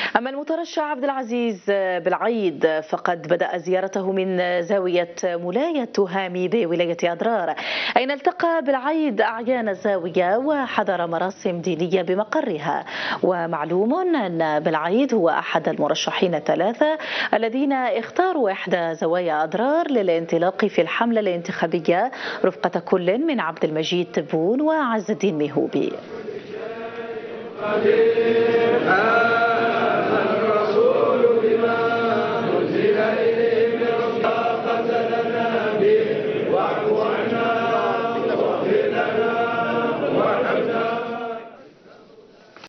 أما المترشح عبد العزيز بالعيد فقد بدأ زيارته من زاوية مولاي التهامي بولاية أضرار، أين التقى بالعيد أعيان الزاوية وحضر مراسم دينية بمقرها. ومعلوم أن بالعيد هو أحد المرشحين الثلاثة الذين اختاروا إحدى زوايا أضرار للانطلاق في الحملة الانتخابية رفقة كل من عبد المجيد تبون وعز الدين مهوبي.